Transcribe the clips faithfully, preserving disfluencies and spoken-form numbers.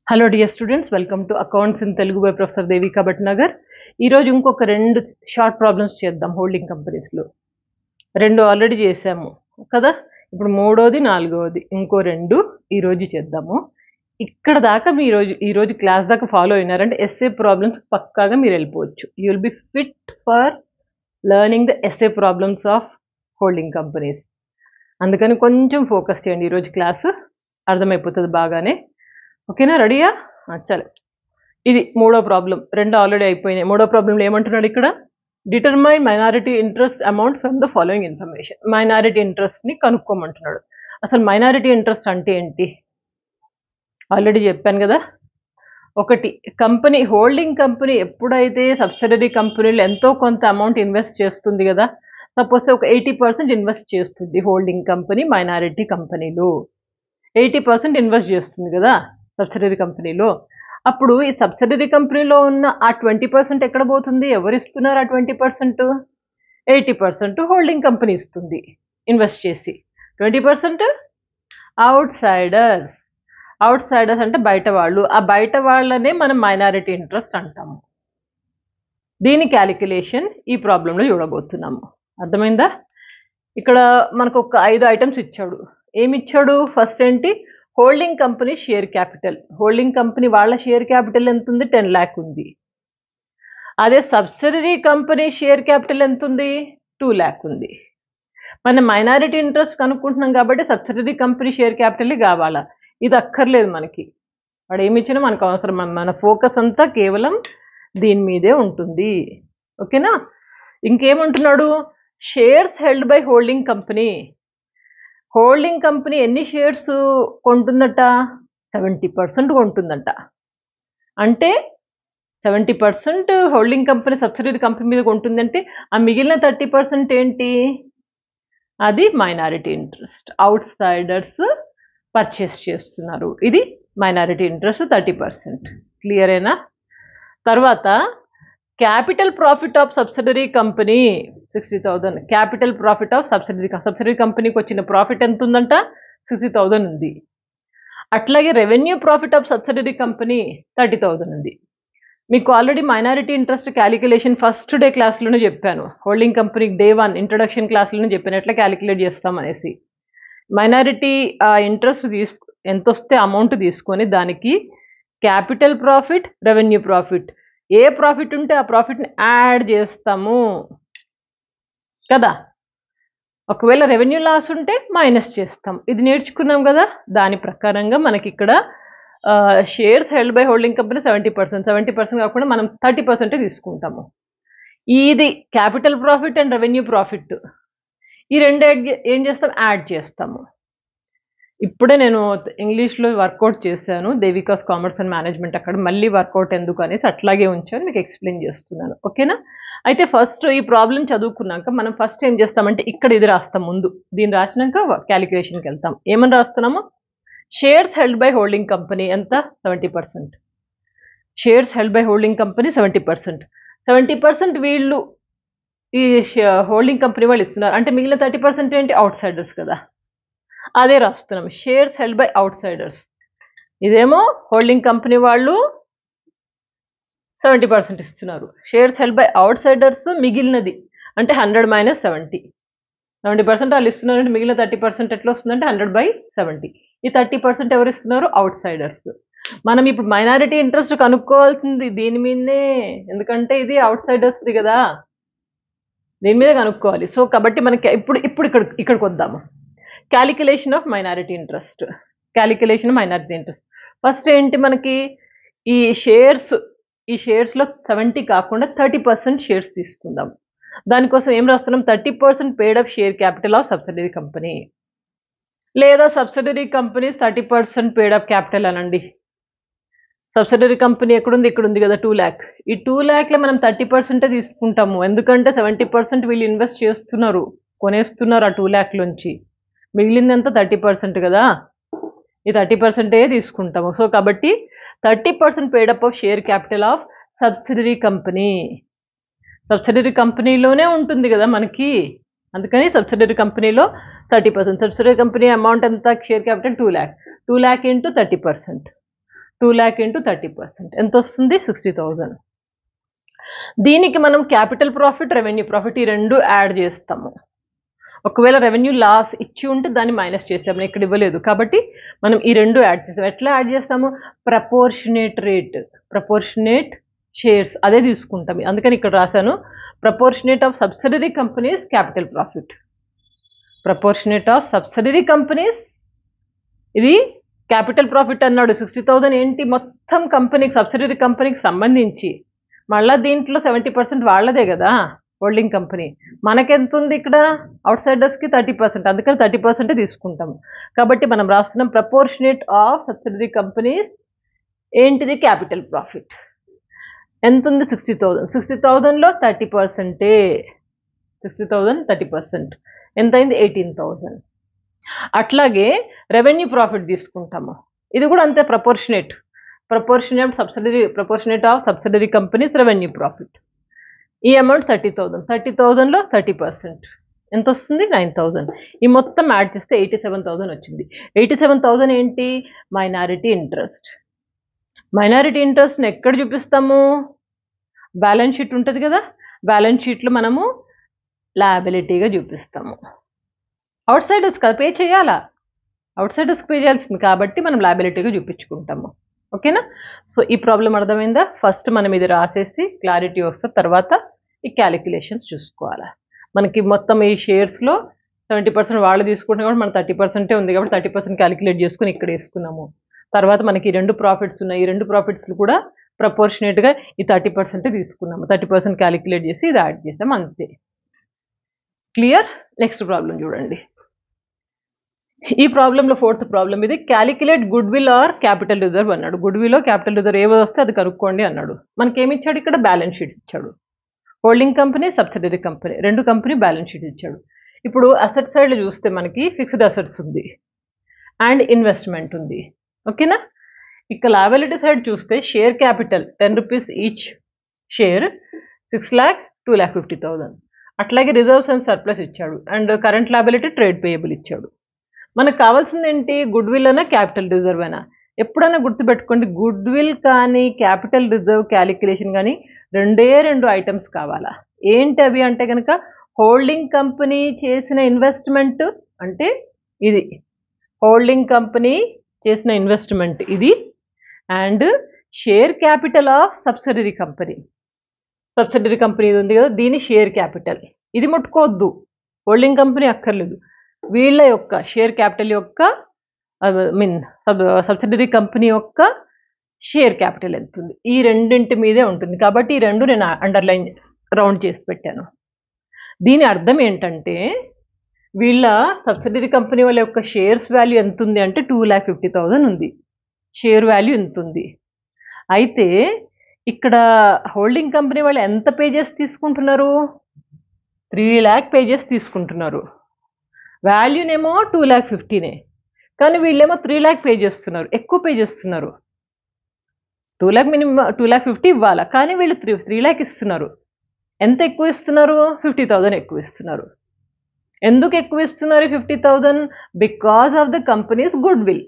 Hello dear students, welcome to accounts in Telugu by professor Devika Bhatnagar. ఈరోజు ఇంకొక రెండు షార్ట్ ప్రాబ్లమ్స్ చేద్దాం. హోల్డింగ్ కంపెనీస్లో రెండు ఆల్రెడీ చేసాము కదా, ఇప్పుడు మూడోది నాలుగోది ఇంకో రెండు ఈరోజు చేద్దాము. ఇక్కడ దాకా మీ రోజు ఈరోజు క్లాస్ దాకా ఫాలో అయినారంటే ఎస్ఏ ప్రాబ్లమ్స్ పక్కాగా మీరు వెళ్ళిపోవచ్చు. You will be fit for learning the SA problems of holding companies. అందుకని కొంచెం ఫోకస్ చేయండి, ఈరోజు క్లాస్ అర్థమైపోతుంది బాగానే. ఓకేనా, రెడీయా? చలో, ఇది మూడో ప్రాబ్లం. రెండు ఆల్రెడీ అయిపోయినాయి. మూడో ప్రాబ్లంలో ఏమంటున్నాడు ఇక్కడ, determine minority interest amount from the following information. Minority ఇంట్రెస్ట్ని కనుక్కోమంటున్నాడు. అసలు మైనారిటీ ఇంట్రెస్ట్ అంటే ఏంటి ఆల్రెడీ చెప్పాను కదా. ఒకటి, కంపెనీ హోల్డింగ్ కంపెనీ ఎప్పుడైతే సబ్సిడరీ కంపెనీలు ఎంతో కొంత అమౌంట్ ఇన్వెస్ట్ చేస్తుంది కదా, సపోజ్ ఒక ఎయిటీ పర్సెంట్ ఇన్వెస్ట్ చేస్తుంది హోల్డింగ్ కంపెనీ మైనారిటీ కంపెనీలో. ఎయిటీ పర్సెంట్ ఇన్వెస్ట్ చేస్తుంది కదా సబ్సిడరీ కంపెనీలో. అప్పుడు ఈ సబ్సిడరీ కంపెనీలో ఉన్న ఆ ట్వంటీ పర్సెంట్ ఎక్కడ పోతుంది? ఎవరు ఇస్తున్నారు ఆ twenty percent? Eighty percent holding company ఇస్తుంది ఇన్వెస్ట్ చేసి. Twenty percent outsiders. Outsiders అంటే బయట వాళ్ళు. ఆ బయట వాళ్ళనే మనం మైనారిటీ ఇంట్రెస్ట్ అంటాము. దీని క్యాలిక్యులేషన్ ఈ ప్రాబ్లంలో చూడబోతున్నాము. అర్థమైందా? ఇక్కడ మనకు ఒక ఐదు ఐటమ్స్ ఇచ్చాడు. ఏమి ఇచ్చాడు? ఫస్ట్ ఏంటి, holding company share capital. Holding company వాళ్ళ షేర్ క్యాపిటల్ ఎంత ఉంది? టెన్ ల్యాక్ ఉంది. అదే సబ్సిడరీ కంపెనీ షేర్ క్యాపిటల్ ఎంత ఉంది? టూ ల్యాక్ ఉంది. మనం మైనారిటీ ఇంట్రెస్ట్ కనుక్కుంటున్నాం కాబట్టి సబ్సిడరీ కంపెనీ షేర్ క్యాపిటల్ కావాలా? ఇది అక్కర్లేదు మనకి. వాడు ఏమి ఇచ్చినా మనకు అవసరం. మన ఫోకస్ అంతా కేవలం దీని మీదే ఉంటుంది. ఓకేనా? ఇంకేమంటున్నాడు, shares held by holding company. Holding company ఎన్ని షేర్స్ కొంటుందట? సెవెంటీ పర్సెంట్ కొంటుందట. అంటే seventy percent holding company subsidiary company మీద కొంటుందంటే ఆ మిగిలిన థర్టీ పర్సెంట్ ఏంటి? అది minority interest. Outsiders purchase చేస్తున్నారు. ఇది మైనారిటీ ఇంట్రెస్ట్ థర్టీ పర్సెంట్. క్లియరేనా? తర్వాత capital profit of subsidiary company sixty thousand. Capital profit of subsidiary subsidiary కంపెనీకి వచ్చిన ప్రాఫిట్ ఎంత ఉందంట? సిక్స్టీ థౌజండ్ ఉంది. అట్లాగే revenue profit of subsidiary company thirty thousand ఉంది. మీకు already minority interest calculation first day క్లాస్లోనే చెప్పాను. హోల్డింగ్ కంపెనీకి డే వన్ ఇంట్రొడక్షన్ క్లాస్లోనే చెప్పాను ఎట్లా క్యాలిక్యులేట్ చేస్తాం అనేసి. మైనారిటీ ఇంట్రెస్ట్ తీసుకు ఎంత వస్తే అమౌంట్ తీసుకొని దానికి క్యాపిటల్ ప్రాఫిట్, రెవెన్యూ ప్రాఫిట్, ఏ ప్రాఫిట్ ఉంటే ఆ ప్రాఫిట్ని యాడ్ చేస్తాము కదా. ఒకవేళ రెవెన్యూ లాస్ ఉంటే మైనస్ చేస్తాం. ఇది నేర్చుకున్నాం కదా. దాని ప్రకారంగా మనకి ఇక్కడ shares held by holding company seventy percent seventy percent కాకుండా మనం థర్టీ పర్సెంటే తీసుకుంటాము. ఇది capital profit and revenue profit. ఈ రెండు ఏం చేస్తాం? యాడ్ చేస్తాము. ఇప్పుడే నేను ఇంగ్లీష్లో వర్కౌట్ చేశాను, దేవికాస్ కామర్స్ అండ్ మేనేజ్మెంట్. అక్కడ మళ్ళీ వర్కౌట్ ఎందుకు అనేసి అట్లాగే ఉంచాను, మీకు ఎక్స్ప్లెయిన్ చేస్తున్నాను. ఓకేనా? అయితే ఫస్ట్ ఈ ప్రాబ్లం చదువుకున్నాక మనం ఫస్ట్ ఏం చేస్తామంటే ఇక్కడ ఇది రాస్తాం ముందు. దీన్ని రాసినాక క్యాలిక్యులేషన్కి వెళ్తాం. ఏమని రాస్తున్నాము? Shares held by holding company ఎంత? Seventy percent. Shares held by holding company seventy percent. Seventy percent వీళ్ళు ఈ హోల్డింగ్ కంపెనీ వాళ్ళు ఇస్తున్నారు. అంటే మిగిలిన థర్టీ పర్సెంట్ ఏంటి? అవుట్ సైడర్స్ కదా. అదే రాస్తున్నాం, shares held by outsiders. ఇదేమో హోల్డింగ్ కంపెనీ వాళ్ళు సెవెంటీ పర్సెంట్ ఇస్తున్నారు. Shares held by outsiders మిగిలినది అంటే hundred minus seventy. Seventy percent వాళ్ళు ఇస్తున్నారంటే మిగిలిన థర్టీ పర్సెంట్ ఎట్లా వస్తుందంటే హండ్రెడ్ బై సెవెంటీ. ఈ థర్టీ పర్సెంట్ ఎవరు ఇస్తున్నారు? Outsiders. మనం ఇప్పుడు మైనారిటీ ఇంట్రెస్ట్ కనుక్కోవాల్సింది దీని మీదనే, ఎందుకంటే ఇది అవుట్ సైడర్స్ది కదా, దీని మీద కనుక్కోవాలి. సో కాబట్టి మనకి ఇప్పుడు ఇప్పుడు ఇక్కడ ఇక్కడికి వద్దాము. Calculation of minority interest. Calculation minority interest first ఏంటి మనకి, ఈ షేర్స్ ఈ షేర్స్లో సెవెంటీ కాకుండా థర్టీ పర్సెంట్ షేర్స్ తీసుకుందాం. దానికోసం ఏం రాస్తున్నాం? Thirty percent paid of share capital of subsidiary company, లేదా subsidiary company thirty percent paid of capital అనండి. సబ్సిడరీ కంపెనీ ఎక్కడుంది? ఇక్కడ ఉంది కదా, టూ ల్యాక్. ఈ టూ ల్యాక్లో మనం థర్టీ పర్సెంటే తీసుకుంటాము. ఎందుకంటే సెవెంటీ పర్సెంట్ వీళ్ళు ఇన్వెస్ట్ చేస్తున్నారు, కొనేస్తున్నారు ఆ టూ ల్యాక్లోంచి. మిగిలిందంతా థర్టీ పర్సెంట్ కదా, ఈ థర్టీ పర్సెంటే తీసుకుంటాము. సో కాబట్టి thirty percent paid up of share capital of subsidiary company. Subsidiary కంపెనీలోనే ఉంటుంది కదా మనకి, అందుకని సబ్సిడరీ కంపెనీలో thirty percent. Subsidiary company amount ఎంత? Share capital two lakh. Two lakh into thirty percent. Two lakh into thirty percent ఎంత వస్తుంది? Sixty thousand. దీనికి మనం క్యాపిటల్ ప్రాఫిట్, రెవెన్యూ ప్రాఫిట్ ఈ రెండు యాడ్ చేస్తాము. ఒకవేళ రెవెన్యూ లాస్ ఇచ్చి ఉంటే దాన్ని మైనస్ చేసాము, ఇక్కడ ఇవ్వలేదు కాబట్టి మనం ఈ రెండు యాడ్ చేస్తాము. ఎట్లా యాడ్ చేస్తాము? ప్రపోర్షనేట్ రేట్, ప్రపోర్షనేట్ షేర్స్ అదే తీసుకుంటాం. అందుకని ఇక్కడ రాశాను proportionate of subsidiary companies capital profit. Proportionate of subsidiary companies, ఇది క్యాపిటల్ ప్రాఫిట్ అన్నాడు. సిక్స్టీ థౌజండ్ ఏంటి? మొత్తం కంపెనీకి, సబ్సిడరీ కంపెనీకి సంబంధించి. మళ్ళీ దీంట్లో సెవెంటీ పర్సెంట్ వాళ్ళదే కదా హోల్డింగ్ కంపెనీ. మనకెంత ఉంది ఇక్కడ? అవుట్ సైడర్స్కి థర్టీ పర్సెంట్, అందుకని థర్టీ పర్సెంటే తీసుకుంటాము. కాబట్టి మనం రాస్తున్నాం ప్రపోర్షనేట్ ఆఫ్ సబ్సిడరీ కంపెనీస్ ఏంటిది? Capital profit. ఎంత ఉంది? Sixty thousand. సిక్స్టీ థౌజండ్లో థర్టీ పర్సెంటే, సిక్స్టీ థౌజండ్ థర్టీ పర్సెంట్ ఎంత అయింది? Eighteen thousand. అట్లాగే రెవెన్యూ ప్రాఫిట్ తీసుకుంటాము, ఇది కూడా అంతే proportionate. Proportionate subsidiary, proportionate of subsidiary companies revenue profit. ఈ అమౌంట్ థర్టీ థౌజండ్. థర్టీ థౌజండ్లో థర్టీ పర్సెంట్ ఎంత వస్తుంది? Nine thousand. ఈ మొత్తం యాడ్ చేస్తే ఎయిటీ సెవెన్ థౌజండ్ వచ్చింది. ఎయిటీ సెవెన్ థౌజండ్ ఏంటి? Minority interest. మైనారిటీ ఇంట్రెస్ట్ని ఎక్కడ చూపిస్తాము? బ్యాలెన్స్ షీట్ ఉంటుంది కదా, బ్యాలెన్స్ షీట్లో మనము లయబిలిటీగా చూపిస్తాము. అవుట్ సైడర్స్ కదా పే చేయాలా, అవుట్ సైడర్స్కి పే చేయాల్సింది కాబట్టి మనం లయబిలిటీగా చూపించుకుంటాము. ఓకేనా? సో ఈ ప్రాబ్లం అర్థమైందా? ఫస్ట్ మనం ఇది రాసేసి క్లారిటీ వస్తే తర్వాత ఈ క్యాలిక్యులేషన్స్ చూసుకోవాలి. మనకి మొత్తం ఈ షేర్స్లో సెవెంటీ పర్సెంట్ వాళ్ళు తీసుకుంటున్నా కాబట్టి మన థర్టీ పర్సెంటే ఉంది కాబట్టి థర్టీ పర్సెంట్ క్యాలిక్యులేట్ చేసుకుని ఇక్కడ వేసుకున్నాము. తర్వాత మనకి రెండు ప్రాఫిట్స్ ఉన్నాయి, ఈ రెండు ప్రాఫిట్స్లు కూడా ప్రపోర్షనేట్గా ఈ థర్టీ పర్సెంటే తీసుకున్నాము. థర్టీ పర్సెంట్ క్యాలిక్యులేట్ చేసి ఇది యాడ్ చేసాము, అంతే. క్లియర్? నెక్స్ట్ ప్రాబ్లం చూడండి. ఈ ప్రాబ్లంలో ఫోర్త్ ప్రాబ్లం ఇది. Calculate goodwill or capital reserve అన్నాడు. గుడ్ విల్ క్యాపిటల్ రిజర్వ్ ఏవో వస్తే అది కనుక్కోండి అన్నాడు. మనకి ఏమి ఇచ్చాడు? ఇక్కడ బ్యాలెన్స్ షీట్స్ ఇచ్చాడు. హోల్డింగ్ కంపెనీ, సబ్సిడరీ కంపెనీ రెండు కంపెనీ బ్యాలెన్స్ షీట్ ఇచ్చాడు. ఇప్పుడు అసెట్ సైడ్లో చూస్తే మనకి ఫిక్స్డ్ అసెట్స్ ఉంది అండ్ ఇన్వెస్ట్మెంట్ ఉంది. ఓకేనా? ఇక లయబిలిటీ సైడ్ చూస్తే share capital ten rupees each share, six lakh two lakh fifty thousand. అట్లాగే రిజర్వ్స్ అండ్ సర్ప్లస్ ఇచ్చాడు and current liability trade payable ఇచ్చాడు. మనకు కావాల్సింది ఏంటి? గుడ్ విల్ అయినా క్యాపిటల్ రిజర్వ్ అయినా. ఎప్పుడైనా గుర్తుపెట్టుకోండి, గుడ్ విల్ కానీ క్యాపిటల్ రిజర్వ్ క్యాలిక్యులేషన్ కానీ రెండే రెండు ఐటమ్స్ కావాలా. ఏంటి అవి అంటే కనుక హోల్డింగ్ కంపెనీ చేసిన ఇన్వెస్ట్మెంట్ అంటే ఇది, హోల్డింగ్ కంపెనీ చేసిన ఇన్వెస్ట్మెంట్ ఇది, and share capital of subsidiary company. Subsidiary company ఇది ఉంది కదా, దీని షేర్ క్యాపిటల్. ఇది ముట్టుకోవద్దు, హోల్డింగ్ కంపెనీ అక్కర్లేదు. వీళ్ళ యొక్క షేర్ క్యాపిటల్ యొక్క I mean sub subsidiary company యొక్క షేర్ క్యాపిటల్ ఎంత ఉంది, ఈ రెండింటి మీదే ఉంటుంది. కాబట్టి ఈ రెండు నేను అండర్లైన్ రౌండ్ చేసి పెట్టాను. దీని అర్థం ఏంటంటే వీళ్ళ సబ్సిడరీ కంపెనీ వాళ్ళ యొక్క షేర్స్ వాల్యూ ఎంత ఉంది అంటే టూ ల్యాక్ ఫిఫ్టీ థౌజండ్ ఉంది, షేర్ వాల్యూ ఎంత ఉంది. అయితే ఇక్కడ హోల్డింగ్ కంపెనీ వాళ్ళు ఎంత పేజెస్ తీసుకుంటున్నారు? త్రీ ల్యాక్ పేజెస్ తీసుకుంటున్నారు. వాల్యూనేమో టూ ల్యాక్ ఫిఫ్టీనే, కానీ వీళ్ళేమో త్రీ ల్యాక్ పే చేస్తున్నారు, ఎక్కువ పే చేస్తున్నారు. Two lakh minimum two lakh fifty ఇవ్వాలా, కానీ వీళ్ళు త్రీ త్రీ ల్యాక్ ఇస్తున్నారు. ఎంత ఎక్కువ ఇస్తున్నారు? ఫిఫ్టీ థౌజండ్ ఎక్కువ ఇస్తున్నారు. ఎందుకు ఎక్కువ ఇస్తున్నారు fifty thousand? Because of the companies goodwill.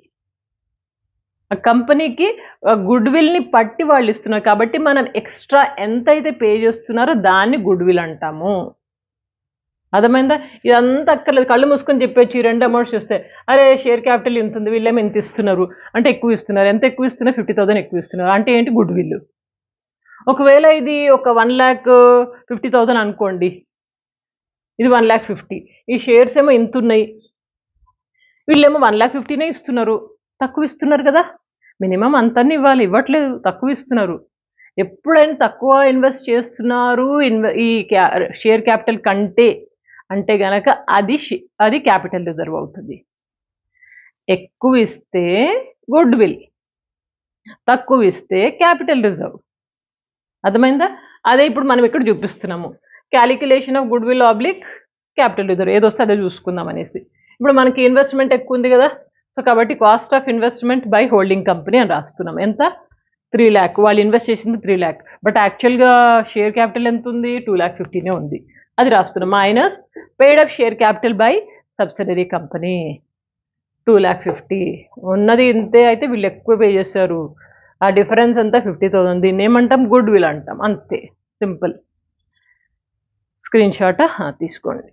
ఆ కంపెనీకి గుడ్ విల్ని పట్టి వాళ్ళు ఇస్తున్నారు కాబట్టి మనం ఎక్స్ట్రా ఎంత అయితే పే చేస్తున్నారో దాన్ని గుడ్ విల్ అంటాము. అర్థమైందా? ఇదంతా అక్కర్లేదు, కళ్ళు మూసుకొని చెప్పొచ్చు. ఈ రెండు అమౌంట్స్ చూస్తే అరే షేర్ క్యాపిటల్ ఎంత ఉంది, వీళ్ళేమో ఎంత ఇస్తున్నారు అంటే ఎక్కువ ఇస్తున్నారు. ఎంత ఎక్కువ ఇస్తున్నారు? ఫిఫ్టీ థౌసండ్ ఎక్కువ ఇస్తున్నారు. అంటే ఏంటి? Goodwill. ఒకవేళ ఇది ఒక వన్ ల్యాక్ ఫిఫ్టీ థౌసండ్ అనుకోండి, ఇది వన్ ల్యాక్ ఫిఫ్టీ, ఈ షేర్స్ ఏమో ఎంత ఉన్నాయి, వీళ్ళేమో వన్ ల్యాక్ ఫిఫ్టీనే ఇస్తున్నారు, తక్కువ ఇస్తున్నారు కదా. మినిమం అంతని ఇవ్వాలి, ఇవ్వట్లేదు, తక్కువ ఇస్తున్నారు. ఎప్పుడైనా తక్కువ ఇన్వెస్ట్ చేస్తున్నారు ఇన్వె ఈ క్యా షేర్ క్యాపిటల్ కంటే అంటే గనక అది అది క్యాపిటల్ రిజర్వ్ అవుతుంది. ఎక్కువ ఇస్తే గుడ్ విల్, తక్కువ ఇస్తే క్యాపిటల్ రిజర్వ్. అర్థమైందా? అదే ఇప్పుడు మనం ఇక్కడ చూపిస్తున్నాము, calculation of goodwill oblique capital reserve, ఏదొస్తే అదే చూసుకుందాం అనేసి. ఇప్పుడు మనకి ఇన్వెస్ట్మెంట్ ఎక్కువ ఉంది కదా, సో కాబట్టి cost of investment by holding company అని రాస్తున్నాం. ఎంత? త్రీ ల్యాక్. వాళ్ళు ఇన్వెస్ట్ చేసింది త్రీ ల్యాక్, బట్ యాక్చువల్గా షేర్ క్యాపిటల్ ఎంత ఉంది? టూ ల్యాక్ ఫిఫ్టీనే ఉంది, అది రాస్తున్నాం. Minus paid up share capital by subsidiary company two lakh fifty. ఉన్నది ఇంతే, అయితే వీళ్ళు ఎక్కువ పే చేశారు, ఆ డిఫరెన్స్ అంతా ఫిఫ్టీ థౌసండ్. దీన్ని ఏమంటాం? గుడ్ విల్ అంటాం. అంతే, సింపుల్. స్క్రీన్ షాట్ తీసుకోండి.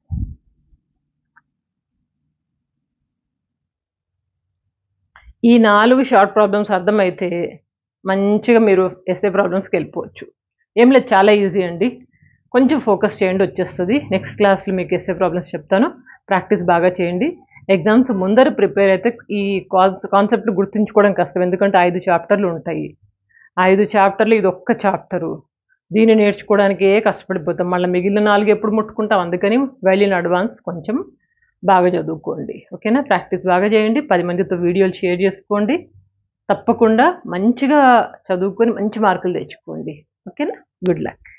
ఈ నాలుగు షార్ట్ ప్రాబ్లమ్స్ అర్థమైతే మంచిగా మీరు ఎస్ఏ ప్రాబ్లమ్స్కి వెళ్ళిపోవచ్చు. ఏం లేదు, చాలా ఈజీ అండి. కొంచెం ఫోకస్ చేయండి, వచ్చేస్తుంది. నెక్స్ట్ క్లాస్లో మీకు ఎస్ఏ ప్రాబ్లమ్స్ చెప్తాను. ప్రాక్టీస్ బాగా చేయండి. ఎగ్జామ్స్ ముందర ప్రిపేర్ అయితే ఈ కాన్సెప్ట్ గుర్తుంచుకోవడం కష్టం, ఎందుకంటే ఐదు చాప్టర్లు ఉంటాయి. ఐదు చాప్టర్లు ఇది ఒక్క చాప్టరు. దీన్ని నేర్చుకోవడానికే కష్టపడిపోతాం. మళ్ళీ మిగిలిన నాలుగు ఎప్పుడు ముట్టుకుంటాం. అందుకని వెల్ ఇన్ అడ్వాన్స్ కొంచెం బాగా చదువుకోండి. ఓకేనా? ప్రాక్టీస్ బాగా చేయండి. పది మందితో వీడియోలు షేర్ చేసుకోండి. తప్పకుండా మంచిగా చదువుకొని మంచి మార్కులు తెచ్చుకోండి. ఓకేనా? Good luck.